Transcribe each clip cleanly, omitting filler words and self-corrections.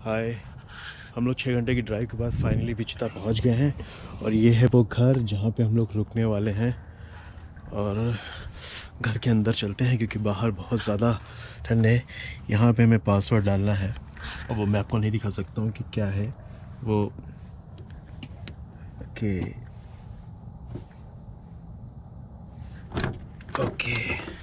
हाय। हम लोग 6 घंटे की ड्राइव के बाद फाइनली विचिता पहुंच गए हैं और ये है वो घर जहां पे हम लोग रुकने वाले हैं। और घर के अंदर चलते हैं क्योंकि बाहर बहुत ज़्यादा ठंड है। यहाँ पे हमें पासवर्ड डालना है और वो मैं आपको नहीं दिखा सकता हूँ कि क्या है वो। ओके ओके,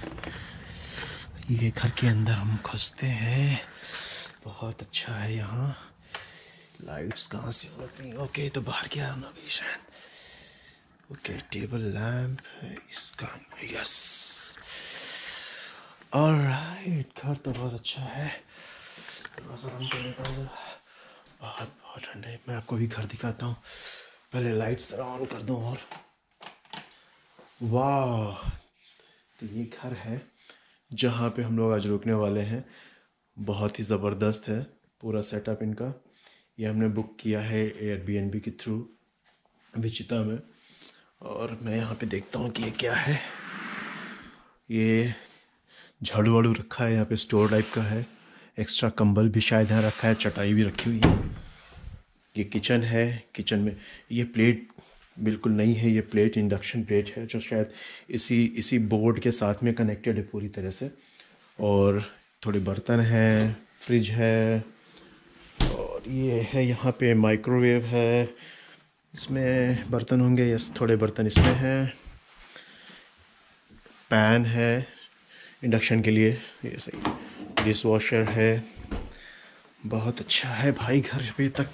ये घर के अंदर हम घुसते हैं। बहुत अच्छा है यहाँ। लाइट्स कहाँ से होती हैं? ओके, तो बाहर क्या है ना भी शायद। ओके, टेबल लैंप है इसका। Yes, alright. घर तो बहुत अच्छा है। दरवाज़ा बंद कर लेता हूँ। बहुत बहुत ठंड है। मैं आपको भी घर दिखाता हूँ। पहले लाइट्स ऑन कर दूँ। और वाह, तो ये घर है जहाँ पे हम लोग आज रुकने वाले हैं। बहुत ही ज़बरदस्त है पूरा सेटअप इनका। ये हमने बुक किया है एयरबीएनबी के थ्रू विचिता में। और मैं यहाँ पे देखता हूँ कि ये क्या है। ये झाड़ू वाड़ू रखा है यहाँ पे, स्टोर टाइप का है। एक्स्ट्रा कंबल भी शायद यहाँ रखा है, चटाई भी रखी हुई है। ये किचन है। किचन में ये प्लेट बिल्कुल नई है। ये प्लेट इंडक्शन प्लेट है जो शायद इसी बोर्ड के साथ में कनेक्टेड है पूरी तरह से। और थोड़े बर्तन हैं, फ्रिज है। और ये है यहाँ पे माइक्रोवेव है। इसमें बर्तन होंगे। यस, थोड़े बर्तन इसमें हैं। पैन है इंडक्शन के लिए, ये सही। डिश वॉशर है। बहुत अच्छा है भाई घर पे तक।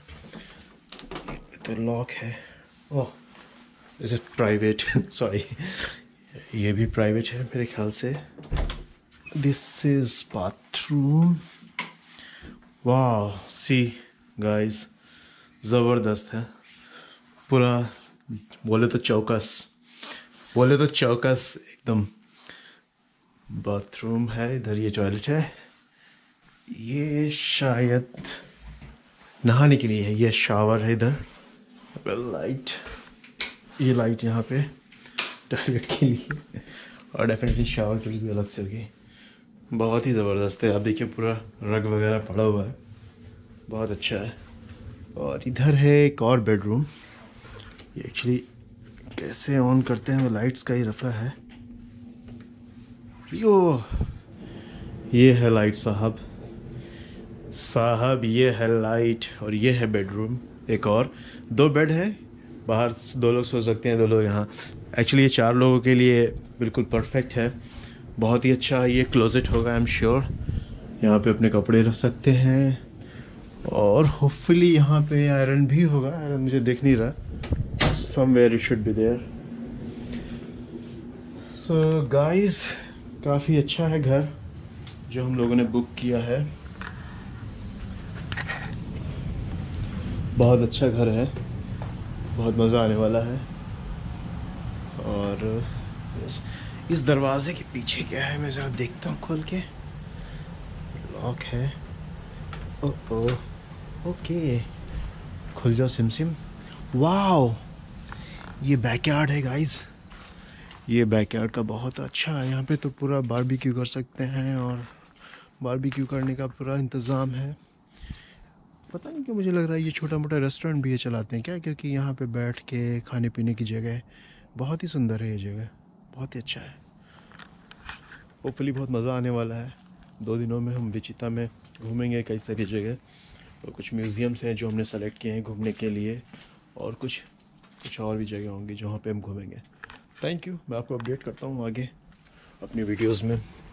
तो लॉक है। Oh, is it private? Sorry, ये भी प्राइवेट है मेरे ख्याल से। This is bathroom. वाह, सी गाइस, ज़बरदस्त है पूरा। बोले तो चौकस एकदम। बाथरूम है इधर। ये टॉयलेट है। ये शायद नहाने के लिए है। ये शावर है इधर। लाइट, ये लाइट यहाँ पे टॉयलेट के लिए। और डेफिनेटली शावर के लिए भी अलग से होगी। बहुत ही ज़बरदस्त है। आप देखिए पूरा रग वगैरह पड़ा हुआ है। बहुत अच्छा है। और इधर है एक और बेडरूम। ये एक्चुअली कैसे ऑन करते हैं, वो लाइट्स का ही रफड़ा है। यो, ये है लाइट साहब, ये है लाइट। और ये है बेडरूम। एक और 2 बेड है। बाहर 2 लोग सो सकते हैं, 2 लोग यहाँ। एक्चुअली ये 4 लोगों के लिए बिल्कुल परफेक्ट है। बहुत ही अच्छा। ये क्लोजेट होगा आई एम श्योर। यहाँ पे अपने कपड़े रख सकते हैं। और होपफुली यहाँ पे आयरन भी होगा। आयरन मुझे दिख नहीं रहा। Somewhere it should be there. So guys, काफ़ी अच्छा है घर जो हम लोगों ने बुक किया है। बहुत अच्छा घर है। बहुत मज़ा आने वाला है। और इस दरवाजे के पीछे क्या है, मैं ज़रा देखता हूँ खोल के। लॉक है। ओह, ओके, खुल जाओ सिमसिम। वाओ, ये बैकयार्ड है गाइस। ये बैकयार्ड का बहुत अच्छा है। यहाँ पे तो पूरा बारबेक्यू कर सकते हैं और बारबेक्यू करने का पूरा इंतज़ाम है। पता नहीं क्यों मुझे लग रहा है ये छोटा मोटा रेस्टोरेंट भी ये चलाते हैं क्या, क्योंकि यहाँ पे बैठ के खाने पीने की जगह बहुत ही सुंदर है। ये जगह बहुत ही अच्छा है। होपफुली बहुत मज़ा आने वाला है। 2 दिनों में हम विचिता में घूमेंगे कई सारी जगह। तो कुछ म्यूज़ियम्स हैं जो हमने सेलेक्ट किए हैं घूमने के लिए। और कुछ और भी जगह होंगी जहाँ पे हम घूमेंगे। Thank you. मैं आपको अपडेट करता हूँ आगे अपनी वीडियोज़ में।